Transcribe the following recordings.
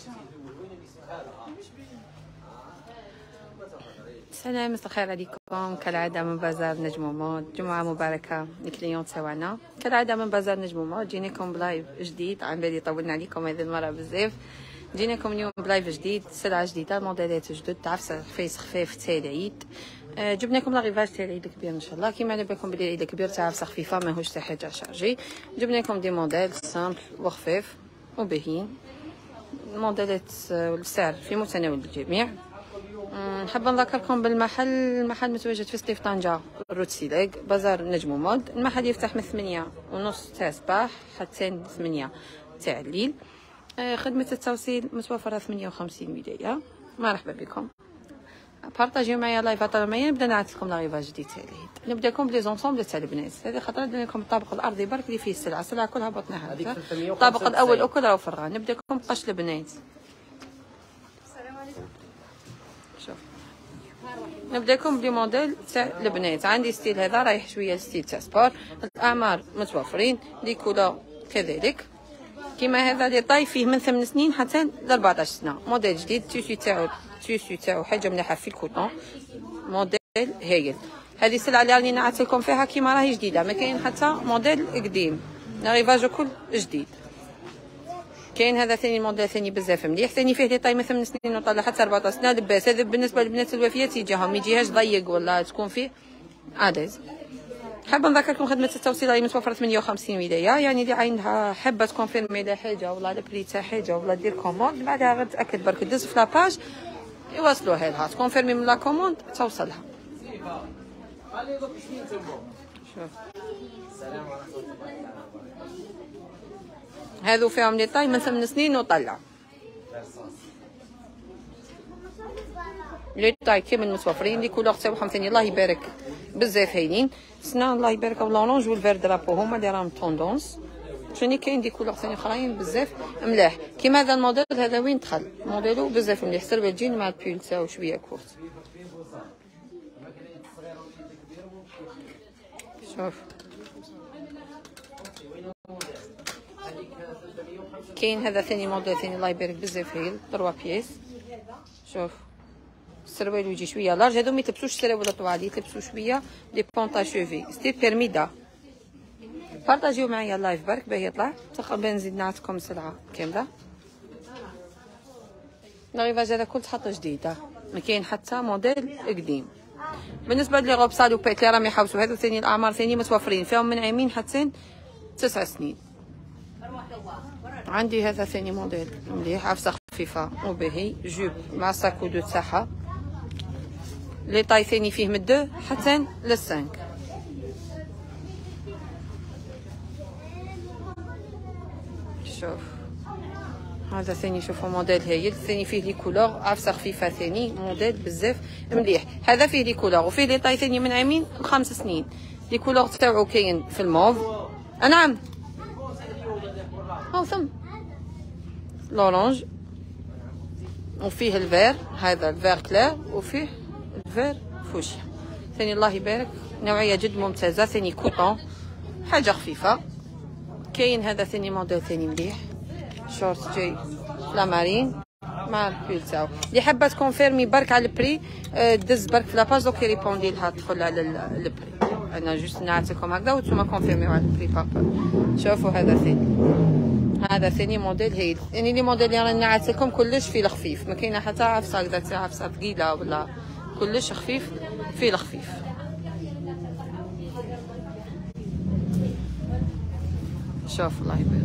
سلام، مساء الخير عليكم. كالعادة من بازار نجم ومود، جمعة مباركة للكليون تاعنا. كالعادة من بازار نجم ومود جينيكم بلايف جديد. عن بالي طولنا عليكم هذه المرة بزاف. جينيكم اليوم بلايف جديد، سلعة جديدة، موديلات جدد تاع فيس خفيف تاع العيد. جبنا لكم لاغيفاج تاع العيد الكبير ان شاء الله. كيما على بالكم بلي العيد الكبير تاع فسخ خفيفة ماهوش تاع حاجة شارجي. جبنا لكم دي موديل سامبل وخفيف وبهين، موديلات السعر في متناول الجميع. حابه نذكركم بالمحل. المحل متواجد في سطيف طنجة، روت سيلاق، بازار نجم ومود. المحل يفتح من 8:30 تاع الصباح حتى 8 تاع الليل. خدمة التوصيل متوفرة 58 ولاية. مرحبا بكم. بارطاجيو معايا لايف معايا. نبدا نعطي لكم لايفات جديد تاع العيد. نبدا لكم بلي زونسومبل تاع البنات. هذه خطره درنا لكم الطابق الارضي برك اللي فيه السلعه كلها هبطناها. الطابق الاول وكل راهو فرغان. نبدا لكم بقش البنات. السلام عليكم. شوف نبدا لكم بلي موديل تاع البنات. عندي ستيل هذا رايح شويه ستيل تاع سبور. الاعمار متوفرين، لي كولا كذلك. كيما هذا لي طاي فيه من 8 سنين حتى ل 14 سنه. موديل جديد، تيسو تاعو حاجه مليحه في الكوطون، موديل هايل. هذه السلعه اللي راني نعت لكم فيها كيما راهي جديده، ما كاين حتى موديل قديم، لاغيفاج كل جديد. كاين هذا ثاني موديل ثاني بزاف مليح، ثاني فيه لي طاي من 8 سنين وطلع حتى 14 سنه لباس. هذا بالنسبه للبنات الوفيات يجيهم، ما يجيهاش ضيق ولا تكون فيه عادز. حابه نذكركم خدمه التوصيل راهي متوفره 58 ولايه، يعني اللي عندها حابه تكونفيرمي على حاجه ولا البري تاع حاجه ولا دير كوموند بعدها غير تاكد برك دز في لاباج يوصلوها لها، تكونفيرمي من لا كوموند توصلها. شوف هذو فيهم لي طاي من 8 سنين وطلع. لي طاي كامل متوفرين، لي كولور تاعهم ثاني الله يبارك بزاف هايلين. سنا الله يبارك الاورانج والفير درابو هما اللي راهم توندونس. ثاني كاين دي كولور ثاني اخرين بزاف ملاح. كيما هذا الموديل هذا وين دخل موديلو بزاف مليح، سربه الجين مع البول تاعو شويه كورت. شوف كاين هذا ثاني موديل ثاني الله يبارك بزاف هايل 3 بياس. شوف السروال يجي شويه لارج، هادو ما يتلبسوش سراول ولا طوالي، يتلبسوا شويه لي بونطا شوفي ستيل بيرميدا. بارطاجيو معايا اللايف برك باه يطلع تقريبا نزيد نعطيكم السلعه كامله. لاغيفاج هذا كل تحط جديده، ما كاين حتى موديل قديم. بالنسبه لي غوب سالوبيت اللي راهم يحوسوا هذو ثاني الاعمار ثاني متوفرين فيهم من عامين حتى 9 سنين. عندي هذا ثاني موديل مليح، عفسه خفيفه وبهي جوب مع ساكو دو تاعها. لي طاي ثاني فيه من 2 حتى ل 5. شوف هذا ثاني، شوفوا موديل هايل ثاني فيه لي كولور، عفسه خفيفه ثاني موديل بزاف مليح. هذا فيه لي كولور وفيه لي طاي ثاني من عامين ل5 سنين. لي كولور تاعو كاين في الموف، نعم هاو ثم لورانج، وفيه الفير هذا الفير كلير، وفيه الفير فوشيا ثاني الله يبارك نوعيه جد ممتازه ثاني كوطون حاجه خفيفه. كاين هذا ثاني موديل ثاني مليح شورت جاي لامارين مع البول تاعو. اللي حابه تكونفيرمي برك على البري دز برك في لاباج دوك يريبوندي لها تدخل على البري. انا جوست نعطيكم هكذا وانتم كونفيرميو على البري بابا. شوفوا هذا ثاني موديل هايل، يعني لي موديل اللي راني نعت لكم كلش في الخفيف، ما كاينه حتى عفسه هكذا تاع عفسه ثقيله ولا، كلش خفيف في الخفيف. شوف الله يبارك.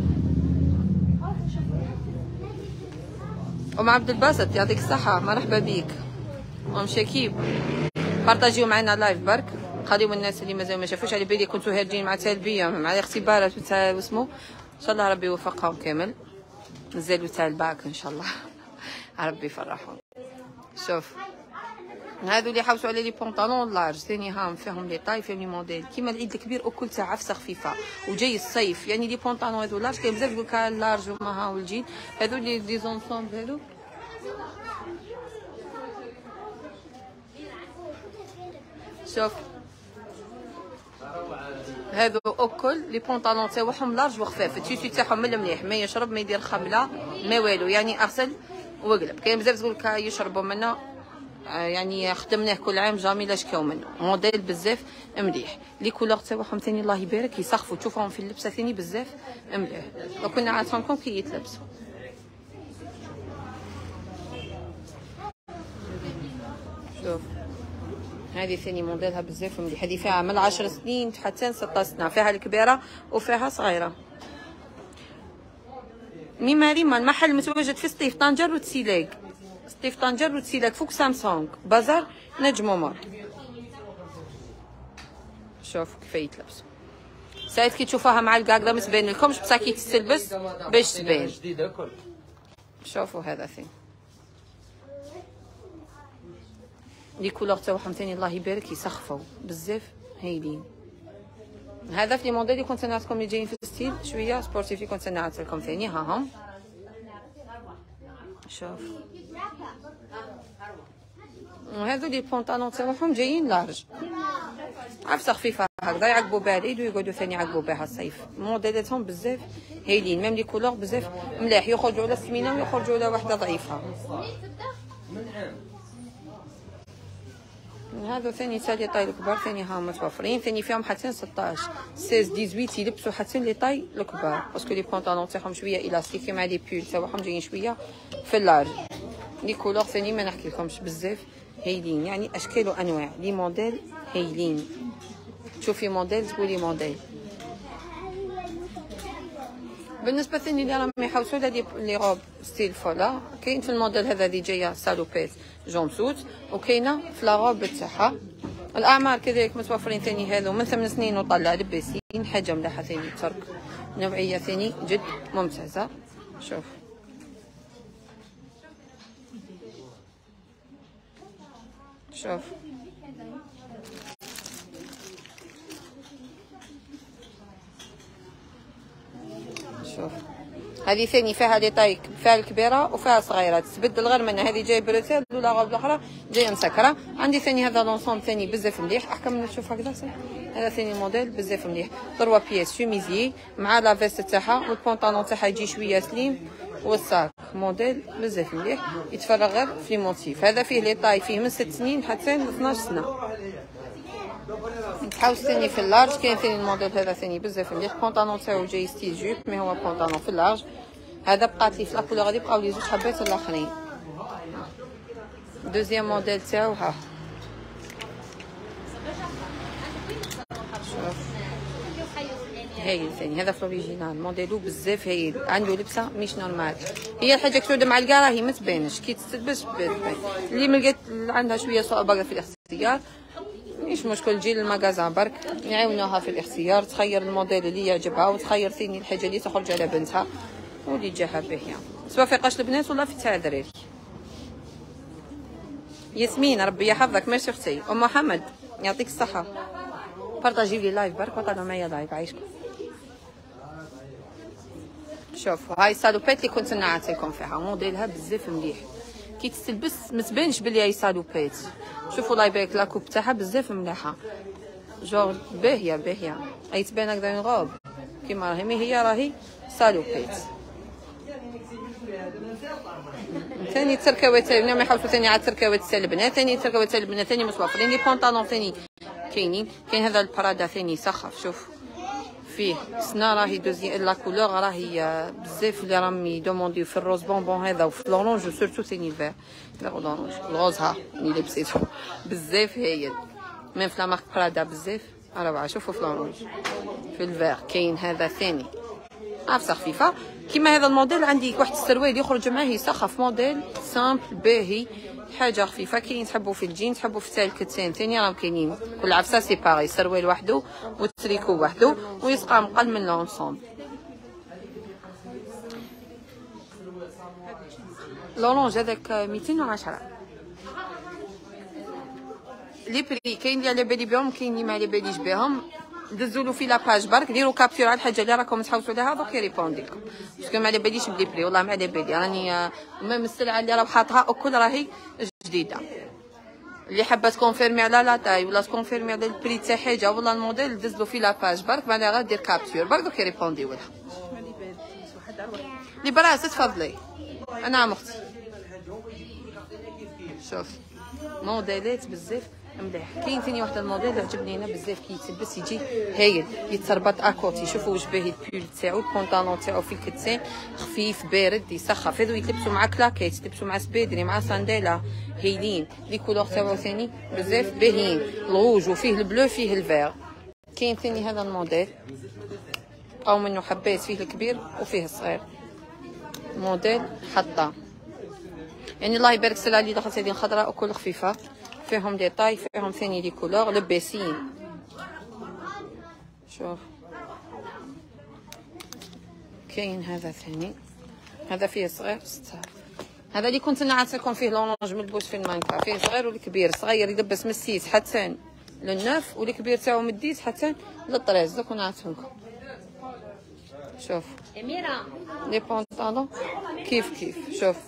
ام عبد الباسط يعطيك الصحه، مرحبا بيك. ام شكيب بارطاجيو معنا لايف برك، خليو الناس اللي مازال ما شافوش، على بالي كنتو هارجين مع تلبيه مع الاختبارات تاع واسمو، ان شاء الله ربي يوفقهم كامل. نزلوا تاع الباك ان شاء الله ربي يفرحهم. شوف هذو اللي حوسوا على لي بونطالون لارج ثاني هام فيهم لي طاي فيهم لي موديل كيما العيد الكبير وكل تاع عفسه خفيفه وجاي الصيف، يعني لي بونطالون هذو لارج كاين بزاف يقولك لارج وما ها والجين هذو لي زونسومبل هذو. شوف هذو اوكل لي بونطالون تاعهم لارج وخفاف، التيشي تاعهم من المليح، ما يشرب ما يدير خمله ما والو، يعني اغسل وقلب. كاين بزاف تقول لك يشربوا منه، يعني خدمناه كل عام جامي لا شكاو منه. موديل بزاف مليح، لي كولور تاعهم ثاني الله يبارك يسخفوا، تشوفهم في اللبسه ثاني بزاف مليح، لو كنا عارفينكم كي يتلبسوا. شوف هذه ثاني موديلها بزاف مليح، هذه فيها من 10 سنين حتى 16 سنه، فيها الكبيره وفيها صغيره. ميما ريما المحل متواجد في سطيف طنجة وتسيلاق، سطيف طنجة وتسيلاق فوق سامسونج بازار نجم عمر. شوف كيف يتلبسوا، ساعات كي تشوفوها مع الكاكدا ما تبان لكمش، بصح كي تتلبس باش تبان. شوفوا هذا ثاني لي كولور تاعهم ثاني الله يبارك يسخفوا بزاف هايلين. هذا في لي موديل اللي كنت نعطيكم اللي جايين في ستيل شويه سبورتيفي، كنت نعطي لكم ثاني ها هم. شوف وهذو لي بونطالون تاعهم جايين لارج، عفسه خفيفه هكذا يعقبوا بها العيد ويقعدوا ثاني يعقبوا بها الصيف. موديلاتهم بزاف هايلين، ميم لي كولور بزاف ملاح، يخرجوا على السمينه ويخرجوا على واحده ضعيفه. هذو ثاني تاع لي طاي الكبار ثاني ها متوفرين، ثاني فيهم حتى 16 16 18 يلبسوا حتى لي طاي الكبار، باسكو لي بونطالون تاعهم شويه الاستيكي مع لي بول تاعهم جايين شويه في اللارج. لي كولور ثاني ما نحكي لكمش بزاف هايلين، يعني اشكال وانواع، لي موديل هايلين. تشوفي موديل تقولي موديل. بالنسبه ثاني اللي راهم يحوسوا لي روب ستيل فولا، كاين في الموديل هذا اللي جايه سالوبيت جون سوت، وكاينه في لا روب تاعها. الاعمار كذلك متوفرين ثاني، هذو من 8 سنين وطلع لباسين، حاجه ملاحه ثاني ترك، نوعيه ثاني جد ممتازه. شوف شوف شوف هذه ثاني فيها لي طاي، فيها الكبيره وفيها الصغيره، تتبدل غير منها، هذه جايه بريتيل ولا غير الاخرى جايه مسكره. عندي ثاني هذا لونسوم ثاني بزاف مليح، احكم من تشوف هكذا صح. هذا ثاني موديل بزاف مليح، 3 بياس شوميزي مع لا فيست تاعها، والبونطالون تاعها يجي شويه سليم، والساك موديل بزاف مليح يتفرغ غير في موتيف. هذا فيه لي طاي، فيه من 6 سنين حتى ل 12 سنه. نحاوس ثاني في اللارج، كاين ثاني الموديل هذا ثاني بزاف مليح، البونطالون تاعو جاي ستيل جوب مي هو بونطالون في اللارج. هذا بقات لي في لاكولور غادي يبقاو لي زوج حبات الاخرين. دوزيام موديل تاعو ها شوف هايل ثاني، هذا في الاوريجينال موديلو بزاف هايل، عنده لبسه مش نورمال. هي الحاجه كتودا مع الكا راهي ما تبانش، كي تلبس تبان. اللي ملقات عندها شويه صعوبه في الاختيار مش مشكل، تجي للمغازان برك نعاونوها في الاختيار، تخير الموديل اللي يعجبها، وتخير ثاني الحاجه اللي تخرج على بنتها واللي جاها باهيه، سواء في قاش البنات ولا في تاع الدراري. ياسمين ربي يحفظك، ماشي اختي ام محمد يعطيك الصحه، بارطاجي لي لايف برك وطلعوا معايا لايف عايشكم. شوفوا هاي السالوبات اللي كنت نعطيكم فيها، موديلها بزاف مليح، كي تلبس ما تبانش بلي هي سالوبات. شوفوا الله يبارك لاكوب تاعها بزاف مليحه، جور باهيه باهيه، اي تبان هكذا اون غوب كيما راهي، مي هي راهي سالوبات. ثاني التركوات ما يحوسوا ثاني على التركوات تاع البنات، ثاني التركوات تاع البنات ثاني متوفرين، لي بونطالون ثاني كاينين. كاين هذا البرادا ثاني سخف، شوف فيه سنا راهي دوزي لا كولور راهي بزاف اللي راهم يدومونديو في الروز بونبون هذا، وفي لورانج سورتو ثاني الفير لورانج الغوز ها اللي لبسيتو بزاف هايل، ميم في لا مارك برادا بزاف روعه. شوفوا في لورانج في الفير كاين هذا ثاني عفسه خفيفه كيما هذا الموديل. عندي واحد السروال يخرج معاه يسخف، موديل سامبل باهي حاجه خفيفه. كاين تحبوا في الجين تحبوا في تاع الكتان ثاني راهم كاينين، كل عفسه سيباري، سروال وحده والتريكو وحده ويسقى مقل من لونسومبل. لورانج هذاك 210 لي بري، كاين اللي على بالي بهم كاين اللي ما على باليش بهم. دزولو في لاباج برك ديروا كابتور على الحاجه اللي راكم تحوسوا لها دوك يريبوندي لكم، باسكو ما على باليش بلي بري، والله ما على بالي راني ميم السلعه اللي راه حاطها الكل راهي جديده. اللي حابه تكونفيرمي على لا تاي ولا تكونفيرمي على البري تاع حاجه ولا الموديل دزلو في لاباج برك بعدها غير دير كابتور برك دوك يريبونديو لها. لي براس تفضلي. انا اختي شوف موديلات بزاف مليح. كاين ثاني واحد الموديل اللي عجبني انا بزاف كي يتلبس يجي هايل يتربط اكوتي. شوفوا واش باهي البول تاعو البونطالون تاعو في الكتان خفيف بارد يسخف. هذو يتلبسوا مع كلاكيت يتلبسوا مع سبيدري مع سانديلا هايلين. لي كولور تاعو ثاني بزاف باهيين الروج وفيه البلو فيه الفير. كاين ثاني هذا الموديل او منه حبات فيه الكبير وفيه الصغير. موديل حطه يعني الله يبارك سلعة اللي دخلت هذه خضراء وكل خفيفه فيهم دي طاي فيهم ثاني دي كولور لباسين. شوف كاين هذا ثاني هذا فيه صغير 6000. هذا اللي كنت نعطيكم فيه لونج ملبوس في المانكا فيه صغير والكبير. صغير يلبس من 6 حتى للنوف والكبير تاعو من 10 حتى للطريز. دوك نعطيكم شوف لي بونطالون كيف كيف. شوف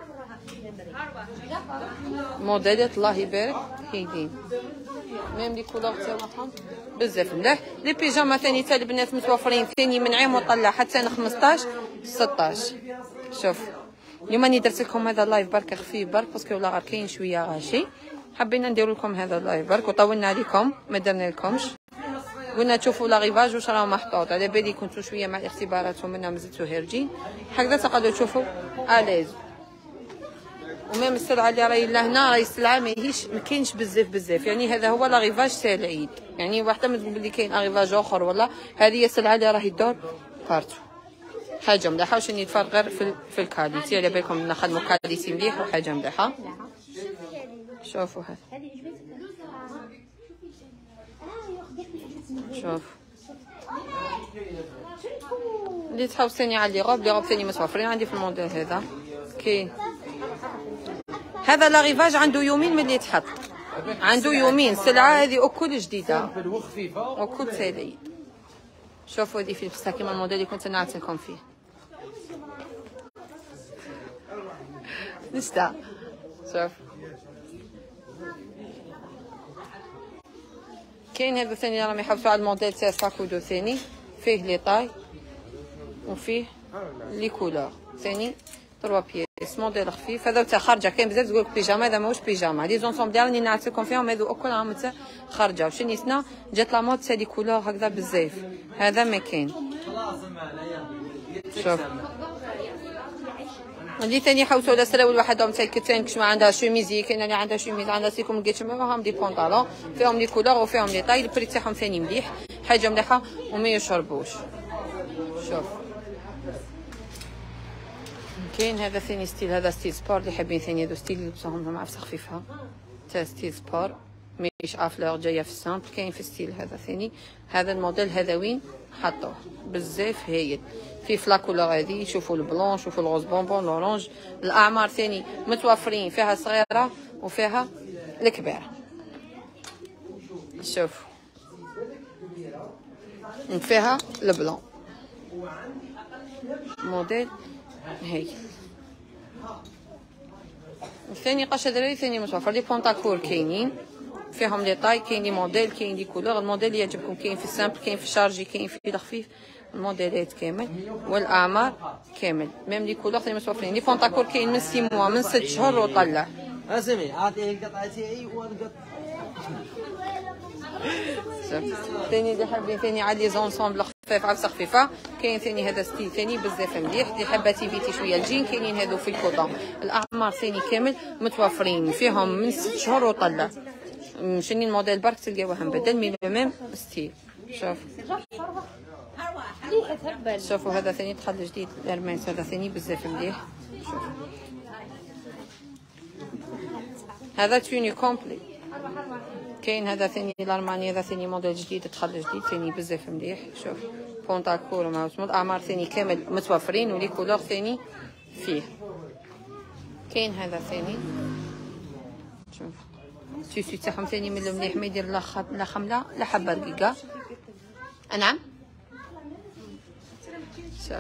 موديلات الله يبارك هايلين ميم لي كولور تاعهم بزاف ملاح. لي بيجاما ثاني تاع البنات متوفرين ثاني من عام وطلع حتى 15 16. شوف اليوم راني درت لكم هذا اللايف برك خفيف برك باسكو ولا غير كاين شويه غاشي حبينا نديرو لكم هذا اللايف برك وطولنا عليكم ما درنا لكمش. قلنا تشوفوا لا غيفاج واش راه محطوط على بالي كنتو شويه مع الاختبارات ومنها مازلتو هارجين هكذا تقدروا تشوفوا اليز. وميم السلعه اللي راهي لهنا راهي السلعه ماهيش مكاينش بزاف يعني هذا هو لا غيفاج تاع العيد. يعني واحده ما تقول بلي كاين غيفاج اخر ولا هذه هي السلعه اللي راهي تدور بارتو. حاجه مليحه واش نتفرق غير في الكاليتي على بالكم نخدموا كاليتي مليح وحاجه مليحه. شوفوا هذا شوف اللي تحاول ثاني على لي غوب ثاني متوفرين عندي في الموديل هذا. كاين هذا لا غيفاج عنده يومين ملي يتحط عنده يومين. السلعه هذه اكل جديده وكل تالي. شوفوا هذه في لبستها كيما الموديل اللي كنت نعطيكم فيه. لسه شوف كاين هذا ثاني راهم يحوسوا على الموديل تاع ساكودو ثاني فيه لي طاي وفيه لي كولور ثاني 3 بيس موديل خفيف. هذا تاع خارجه كاين بزاف تقول بيجاما هذا ماهوش بيجاما. لي زونسومبل اللي راني نعطيكم فيهم هذو اكل راهم تاع خارجه وش نيسنا جات لا مود تاع لي كولور هكذا بزاف. هذا ما كاين. شوف اللي ثاني يحوسوا على سراول وحدهم تاع الكتان كش ما عندها شوميزي. كاين اللي عندها شوميز عندها سيكم لقيت معاهم دي بونطالون فيهم لي كولور وفيهم لي طاي. البري تاعهم ثاني مليح حاجه مليحه وما يشربوش. شوف كاين هذا ثاني ستيل هذا ستيل سبور اللي حابين ثاني هذو ستيل يلبسوهم مع عفسه خفيفه تاع ستيل سبور مش افلور جايه في السامبل. كاين في ستيل هذا ثاني هذا الموديل هذا وين حطوه بزاف هايل في فلا كولور هذه. شوفوا البلون شوفوا الغوز بونبون الاورانج. الاعمار ثاني متوفرين فيها صغيره وفيها الكبيره. شوف فيها البلون موديل هاي. الثاني قشه دراري ثاني متوفر لي بونطاكور كاينين فيهم لي طاي كاين لي موديل كاين لي كولور. الموديل اللي يعجبكم كاين في السامبل كاين في الشارجي كاين في الخفيف الموديلات كامل والاعمار كامل ميم لي كولور ثاني متوفرين. لي بونطاكور كاين من 6 موا من 6 شهور وطلع. اسمي عطيه قطعتي ونقط ثاني اللي حابين ثاني على لي زونسومبل خفيف عفسه خفيفه كاين ثاني هذا ستيل ثاني بزاف مليح. اللي حابه تيفيتي شويه الجين كاينين هذو في الكوطون. الاعمار ثاني كامل متوفرين فيهم من 6 شهور وطلع. مشني الموديل برك تلقاوها مبدل مي لو ميم ستيل. شوف شوفوا هذا ثاني دخل جديد الارمانس هذا ثاني بزاف مليح. شوف هذا توني كومبلي. كاين هذا ثاني الارماني هذا ثاني موديل جديد دخل جديد ثاني بزاف مليح. شوف بونطاكور مع اسمه الاعمار ثاني كامل متوفرين ولي كولور ثاني فيه. كاين هذا ثاني شوف التيشيرت تاعهم ثاني من المليح ما يدير لا خمله لا حبه رقيقه. نعم شوف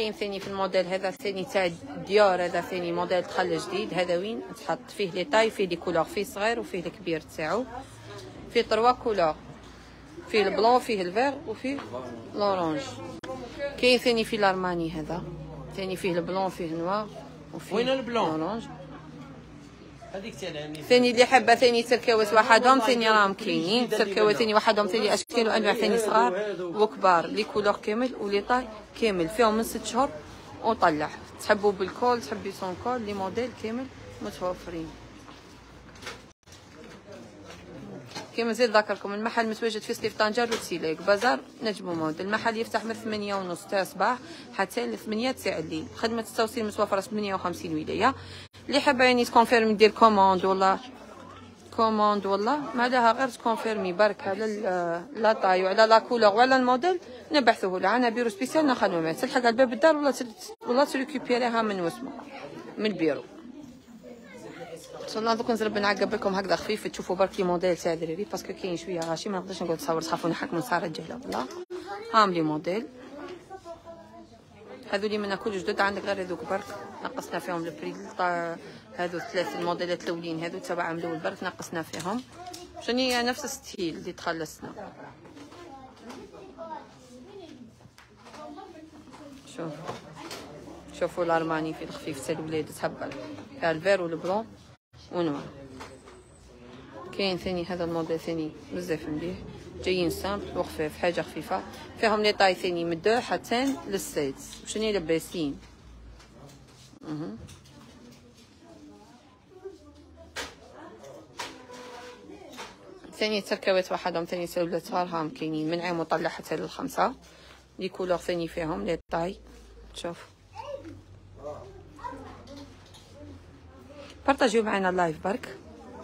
كاين ثاني في الموديل هذا ثاني تاع ديور، هذا ثاني موديل دخل جديد. هذا وين تحط فيه لي طاي، فيه لي كولور، فيه صغير وفيه الكبير تاعو، فيه 3 كولور، فيه البلون، فيه الفير، وفيه لورانج. كاين ثاني في الارماني هذا ثاني فيه البلون، فيه نوار، وفيه وين البلون؟ لورانج. هذيك تاع العميل ثاني اللي حابه ثاني تركاوات وحدهم ثاني راهم كاينين، تركاوات ثاني وحدهم ثاني اشكال وانواع ثاني صغار وكبار، لي كولور كامل ولي طاي كامل، فيهم من 6 شهور وطلع. تحبوا بالكول تحبي سون كول، لي موديل كامل متوفرين. كما زيد ذكركم المحل متواجد في سليف طنجة وتسيليك بازار نجم مود. المحل يفتح من 8:30 تاع الصباح حتى ل 8 تاع الليل. خدمة التوصيل متوفرة في 58 ولاية. اللي حابة يعني تكونفيرمي دير كوموند ولا ما لها غير تكونفيرمي برك على لا طاي وعلى لا كولور وعلى الموديل نبعثوه لها. عندنا بيرو سبيسيال نخدمو معاه، تلحق على باب الدار ولا تريكوبيريها من وسمه من البيرو. والله دوك نزرب نعقب لكم هكذا خفيف تشوفوا برك لي موديل تاع دراري، باسكو كاين شويه غاشي ما نقدرش نقول تصور تخافوا نحك من صار رجاله والله. هاهم لي موديل هذو اللي منا كل جدد، عندك غير هذوك برك نقصنا فيهم البري. هذو 3 الموديلات الاولين هذو تبع ملول برك نقصنا فيهم، شنو نفس الستيل اللي تخلصنا. شوفوا الارماني في الخفيف تاع الولاد تهبل، فيها الفير والبلون ونوار. كاين ثاني هذا الموديل ثاني بزاف مليح، جايين سامبل وخفيف، حاجه خفيفه، فيهم لي طاي ثاني من 2 حتى لل6 وشني لاباسين. ثاني تركاوات وحدهم ثاني سلولات هاهم كاينين من عام وطلع حتى لل5. لي كولور ثاني فيهم لي طاي. شوف بارطاجيو معنا اللايف برك.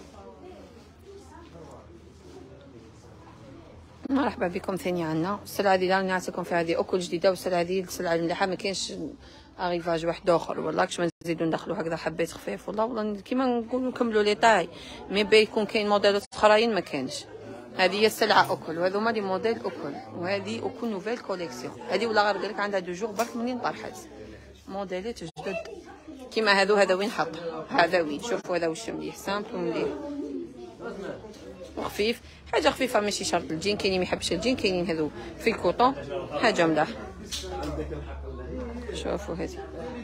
مرحبا بكم ثاني عنا السلعه هذه اللي نعطيكم فيها هذه اوكل جديده، والسلعه هذه السلعه المليحه ما كاينش اغيفاج واحد اخر والله. كش ما نزيدو ندخلو هكذا حبيت خفيف والله كيما نقولوا نكملوا لي طاي. مي بي يكون كاين موديلات اخرين ما كانش. هذه هي السلعه اوكل وهذو هما لي موديل اوكل، وهذه اوكل نوفيل كوليكسيون. هذه ولا غير قالك عندها 2 جور برك منين طرحت موديلات جدد كيما هذو. هذا وين حط هذا وين شوفوا هذا واش مليح سامبل مليح وخفيف، حاجه خفيفه ماشي شرط الجين. كاينين ما يحبش الجين، كاينين هذو في الكوطون حاجه ملاح. شوفوا هذه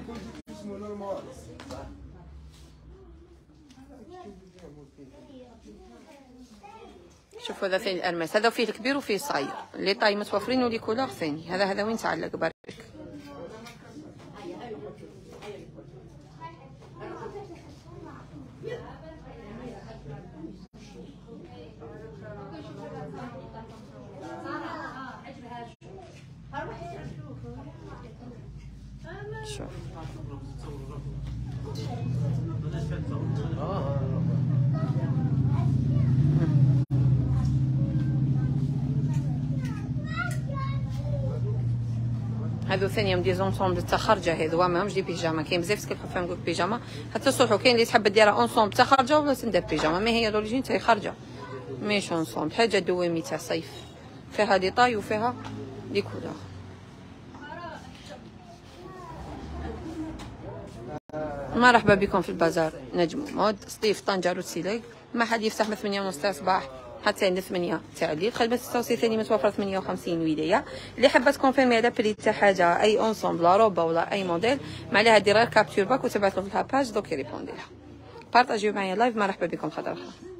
شوفوا هذا ثاني الارماس، هذا فيه الكبير وفيه الصغير، لي طاي متوفرين ولي كولور ثاني. هذا وين تعلق برك. شوف هذو ثاني دي زونسومبل تاع خرجه، هذو ماهمش دي بيجاما. كاين بزاف تكلفوا فيهم نقول بيجاما حتى الصبح، كاين اللي تحب ديرها اونسومبل تاع خرجه ولا تندير بيجاما، ما هي لوريجين تاع خرجه ميش اونسومبل. حاجه دوامي تاع صيف فيها لي طاي وفيها لي كولور. مرحبا بكم في البازار نجم مود سليف طنجة روتسيليك. محل يفتح من 8:30 تاع الصباح حتى ل 8 تاع الليل. خدمة التوصيل ثاني متوفرة 58 ولاية. اللي حابة تكونفيرمي على بري تاع حاجة أي أونسومبل روبا ولا أي موديل ما عليها دير غير كابتور باك وتبعث له في الباج دوك يريبوندي لها. بارطاجيو معايا لايف. مرحبا بكم خطر.